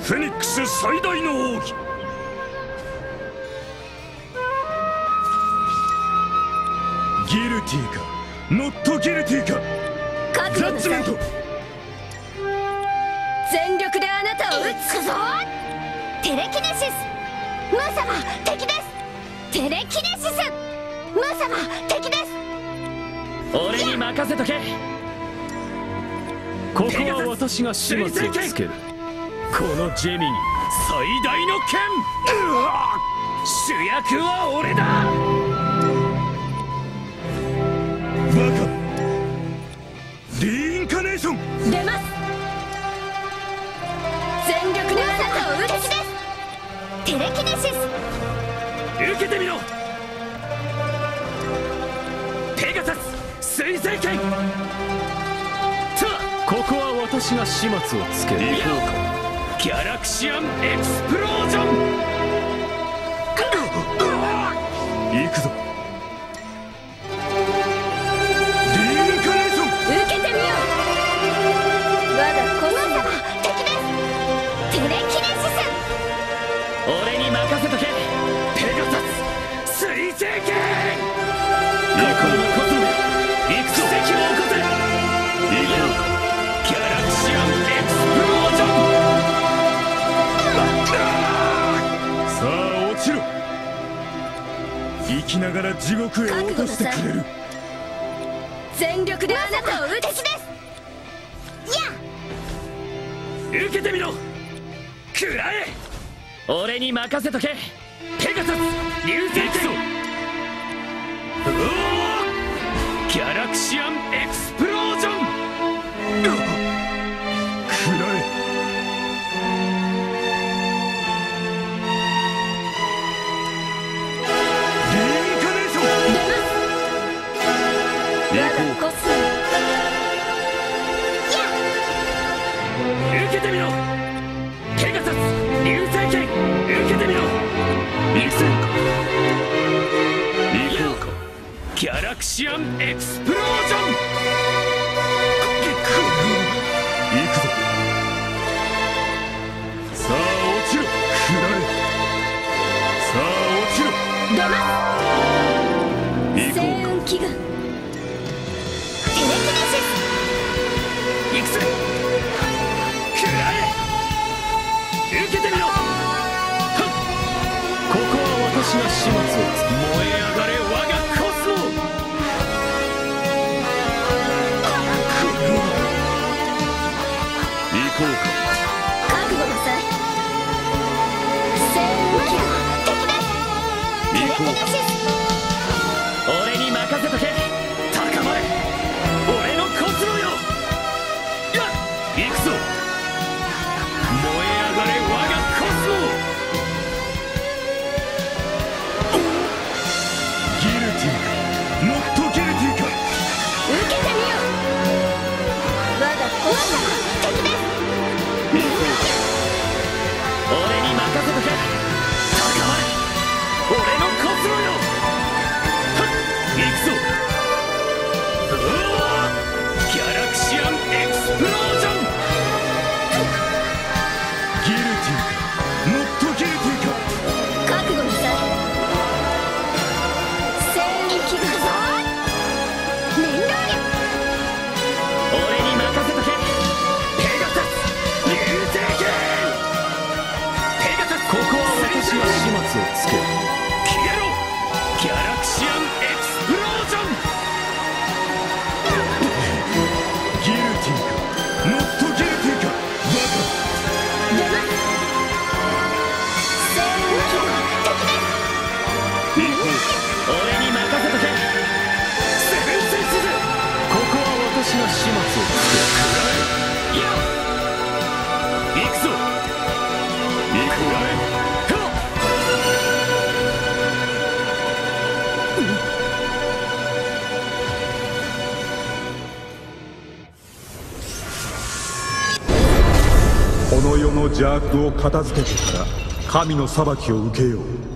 フェニックス最大の奥義。ギルティかノットギルティか。 覚悟なさい。全力であなたを撃つぞ。テレキネシス、ムー様敵です。テレキネシス、ムー様敵です。 俺に任せとけ。ここは私が始末をつける。このジェミに最大の剣。主役は俺だ。 バカ。リインカネーション出ます。全力であなたを撃つです。テレキネシス、 受けてみろ。ペガサス水星剣。ここは私が始末をつける。行こうか。ギャラクシアンエクスプロージョン。 行くぞ。リインカネーション受けてみよう。我がこの様敵です。テレキネシス、 俺に任せとけ。ペガサス水星剣。ここのことで行くぞ。奇跡を起こせ。行こう。ギャラクシアンエクスプロージョン。 さあ落ちろ。生きながら地獄へ落としてくれる。 全力であなたを撃つです。 受けてみろ。食らえ。俺に任せとけ。ペガサス流星剣。ギャラクシアンエクスプロージョン。 食らえ。リインカネーション我がコスモ。 受けてみろ。ペガサス流星剣。受けてみろ。行くぞ。行こうか。ギャラクシアンエクスプロージョン。 行くぞ。さあ落ちろ。食らえ。さあ落ちろ。 出ます。 行こうか。 星雲祈願、テレキネシス、 行くぜ。食らえ。受けてみろ。ここは私が始末をつけ。燃え上がれ我がコスモ。 行こうか。 覚悟なさい。星雲祈願敵です。テレキネシス、 俺に任せとけ。高まれ俺のコスモよ。行くぞ。燃え上がれ我がコスモ。 ギルティかノットギルティか。 受けてみよう。我がコスモ敵です。 行こうか。 俺に任せとけ。高まれ俺のコスモよ。行くぞ。ギャラクシアンエクスプロージョン。 ギルティかノットギルティか。 覚悟なさい。星雲祈願、念動力、 俺に任せとけ。ペガサス流星剣。ペガサス。ここは私が始末をつける。消えろ。ギャラクシアンエクスプロージョン。 ギルティかノットギルティか。バ出ます。星雲祈願敵です。 カ。行こうか。 俺に任せとけ。セブンセンスズ。ここは私が始末をつける。食らえ。いや行くぞ。 行こうか。この世の邪悪を片付けてから神の裁きを受けよう。